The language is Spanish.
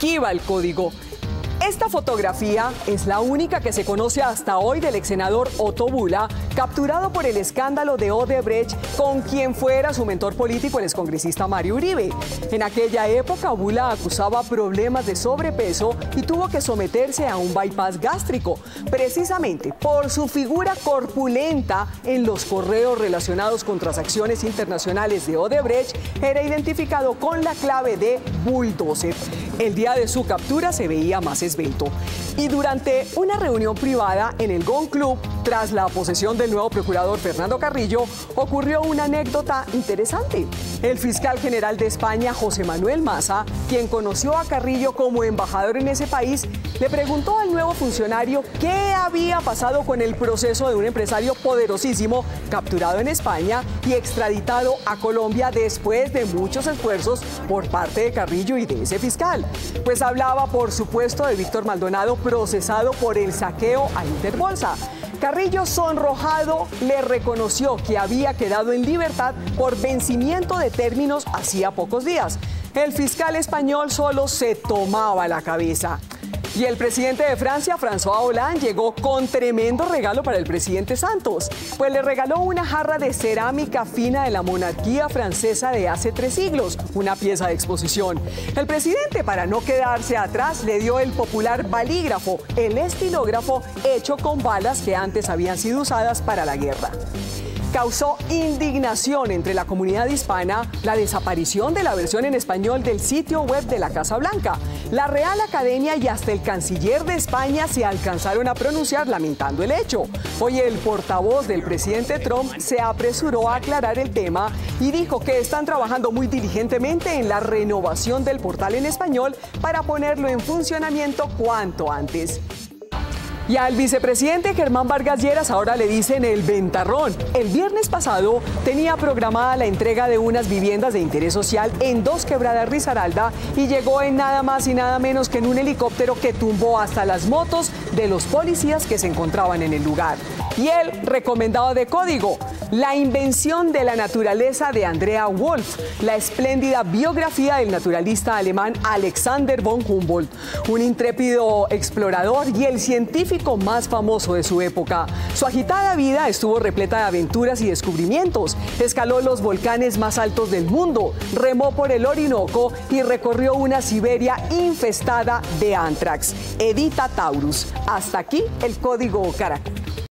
Aquí va el código. Esta fotografía es la única que se conoce hasta hoy del ex senador Otto Bula, capturado por el escándalo de Odebrecht, con quien fuera su mentor político, el excongresista Mario Uribe. En aquella época, Bula acusaba problemas de sobrepeso y tuvo que someterse a un bypass gástrico, precisamente por su figura corpulenta en los correos relacionados con transacciones internacionales de Odebrecht. Era identificado con la clave de Bulldozer. El día de su captura se veía más esbelto. Y durante una reunión privada en el Gon Club, tras la posesión del nuevo procurador Fernando Carrillo, ocurrió una anécdota interesante. El fiscal general de España, José Manuel Maza, quien conoció a Carrillo como embajador en ese país, le preguntó al nuevo funcionario qué había pasado con el proceso de un empresario poderosísimo capturado en España y extraditado a Colombia después de muchos esfuerzos por parte de Carrillo y de ese fiscal. Pues hablaba, por supuesto, de Víctor Maldonado, procesado por el saqueo a Interbolsa. Carrillo, sonrojado, le reconoció que había quedado en libertad por vencimiento de términos hacía pocos días. El fiscal español solo se tomaba la cabeza. Y el presidente de Francia, François Hollande, llegó con tremendo regalo para el presidente Santos, pues le regaló una jarra de cerámica fina de la monarquía francesa de hace 3 siglos, una pieza de exposición. El presidente, para no quedarse atrás, le dio el popular balígrafo, el estilógrafo hecho con balas que antes habían sido usadas para la guerra. Causó indignación entre la comunidad hispana la desaparición de la versión en español del sitio web de la Casa Blanca. La Real Academia y hasta el canciller de España se alcanzaron a pronunciar lamentando el hecho. Hoy el portavoz del presidente Trump se apresuró a aclarar el tema y dijo que están trabajando muy diligentemente en la renovación del portal en español para ponerlo en funcionamiento cuanto antes. Y al vicepresidente Germán Vargas Lleras ahora le dicen el ventarrón. El viernes pasado tenía programada la entrega de unas viviendas de interés social en 2 Quebradas Risaralda y llegó en nada más y nada menos que en un helicóptero que tumbó hasta las motos de los policías que se encontraban en el lugar. Y el recomendado de código, La invención de la naturaleza de Andrea Wolf, la espléndida biografía del naturalista alemán Alexander von Humboldt, un intrépido explorador y el científico más famoso de su época. Su agitada vida estuvo repleta de aventuras y descubrimientos. Escaló los volcanes más altos del mundo, remó por el Orinoco y recorrió una Siberia infestada de anthrax. Edita Taurus. Hasta aquí el Código Caracol.